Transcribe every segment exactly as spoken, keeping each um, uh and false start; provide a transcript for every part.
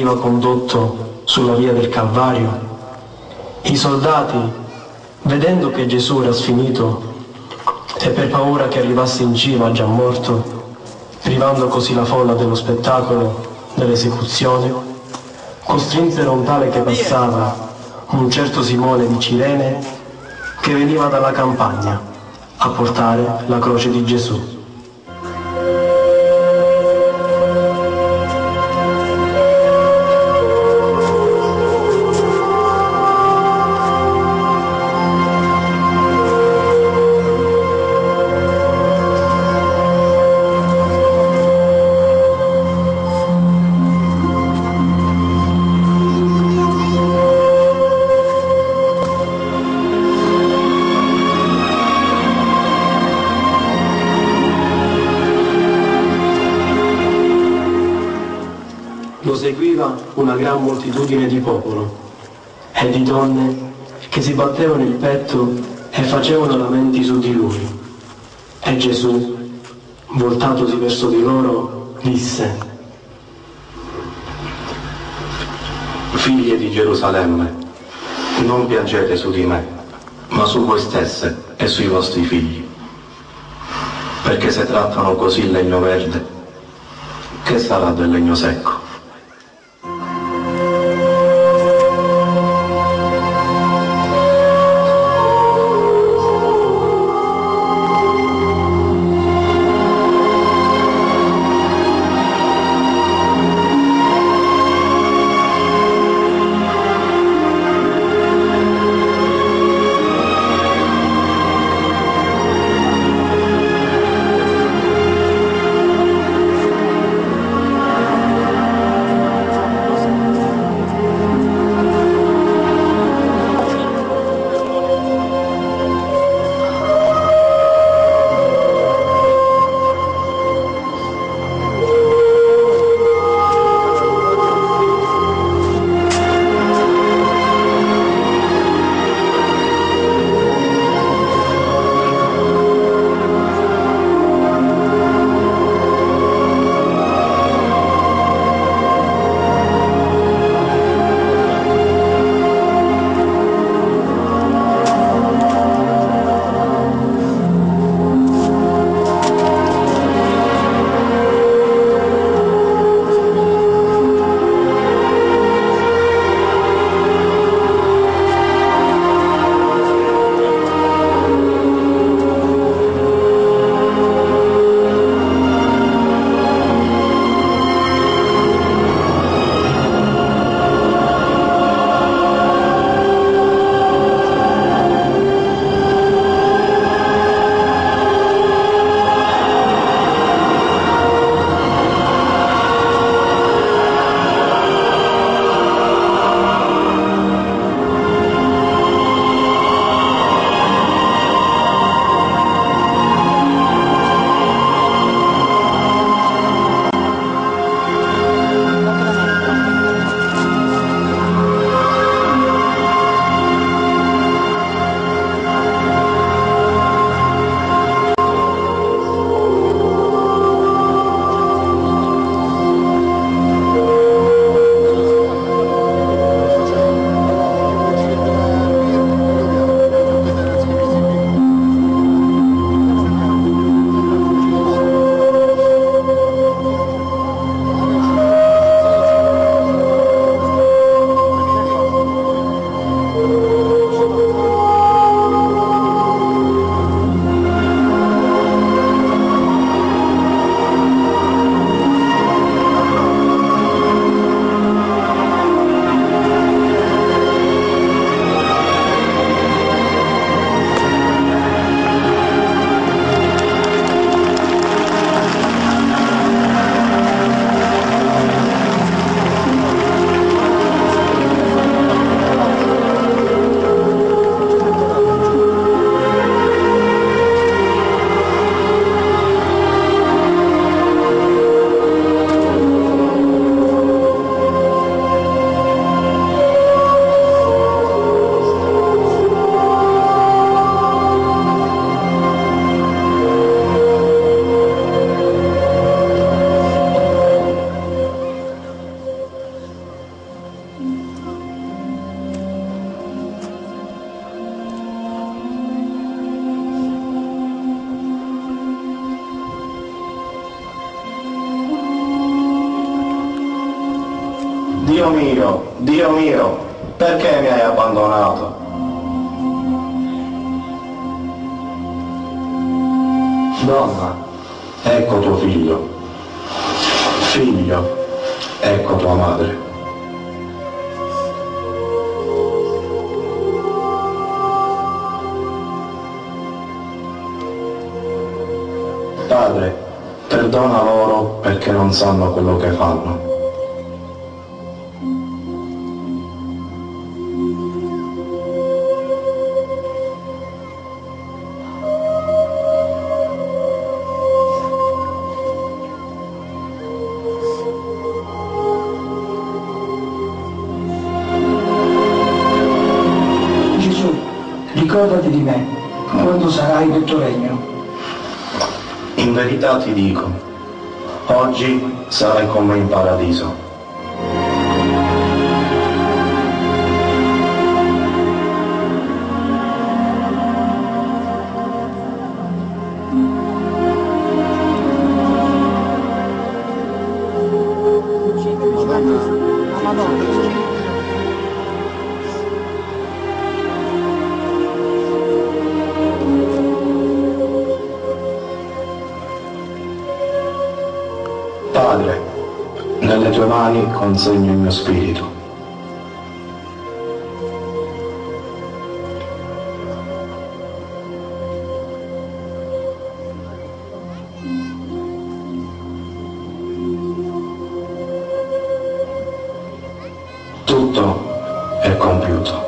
veniva condotto sulla via del Calvario, i soldati, vedendo che Gesù era sfinito e per paura che arrivasse in cima già morto, privando così la folla dello spettacolo dell'esecuzione, costrinsero un tale che passava, un certo Simone di Cirene, che veniva dalla campagna a portare la croce di Gesù. Lo seguiva una gran moltitudine di popolo e di donne che si battevano il petto e facevano lamenti su di lui. E Gesù, voltatosi verso di loro, disse: Figlie di Gerusalemme, non piangete su di me, ma su voi stesse e sui vostri figli. Perché se trattano così il legno verde, che sarà del legno secco? Dio mio, Dio mio, perché mi hai abbandonato? Donna, ecco tuo figlio. Figlio, ecco tua madre. Padre, perdona loro perché non sanno quello che fanno. Gesù, ricordati di me quando sarai nel tuo regno. In verità ti dico, oggi sarai con me in paradiso. Padre, nelle tue mani consegno il mio spirito. Tutto è compiuto.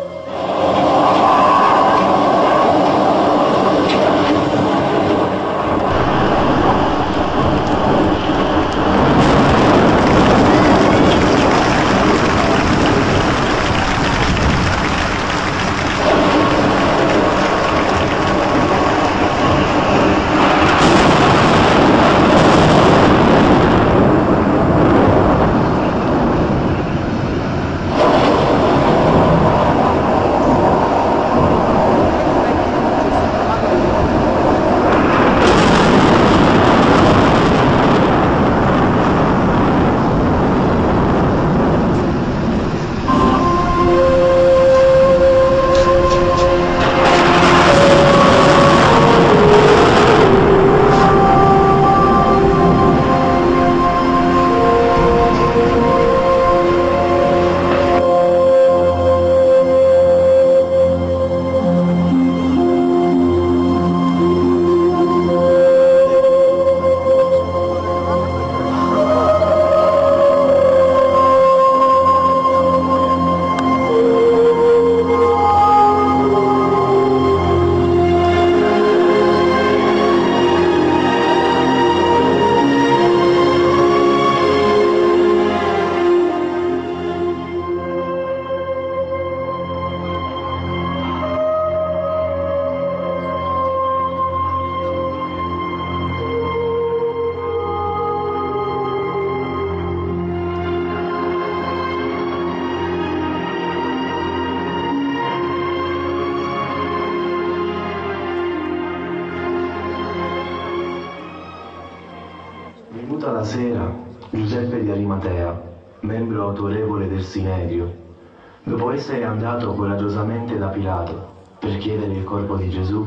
Venuta la sera, Giuseppe di Arimatea, membro autorevole del Sinedrio, dopo essere andato coraggiosamente da Pilato per chiedere il corpo di Gesù,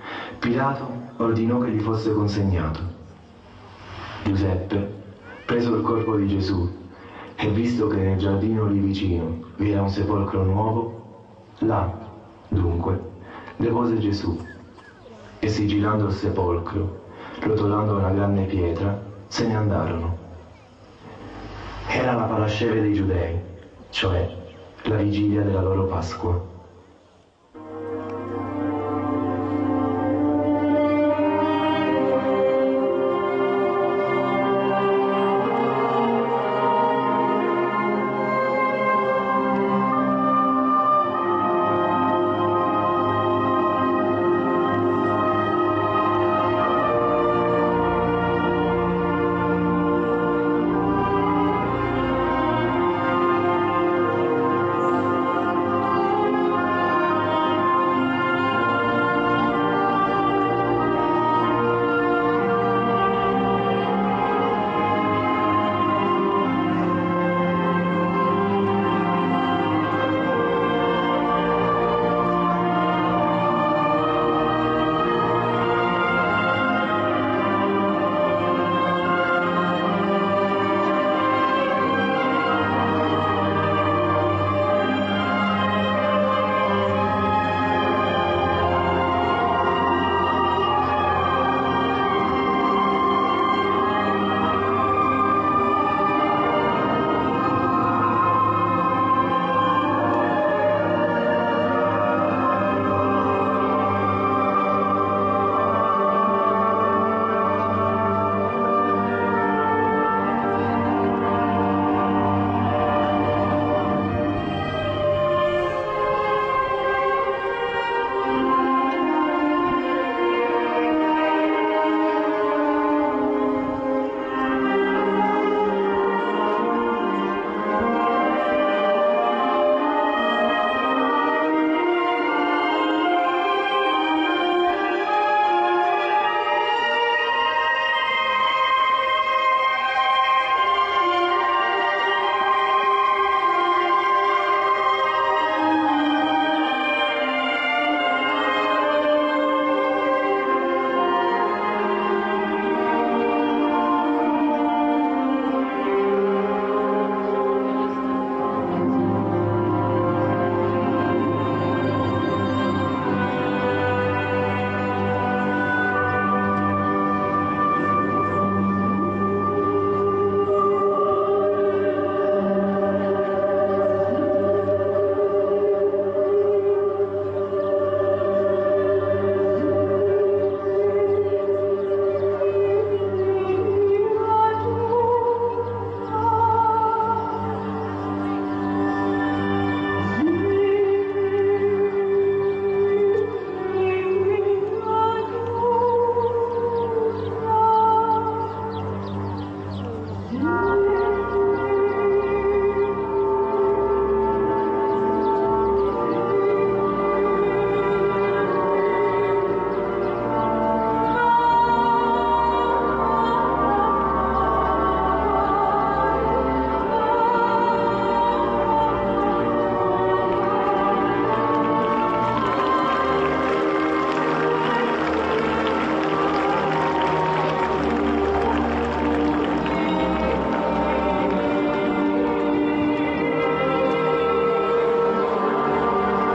Pilato ordinò che gli fosse consegnato. Giuseppe, preso il corpo di Gesù e visto che nel giardino lì vicino vi era un sepolcro nuovo, là, dunque, depose Gesù e sigillando il sepolcro, rotolando una grande pietra, se ne andarono. Era la parasceve dei Giudei, cioè la vigilia della loro Pasqua.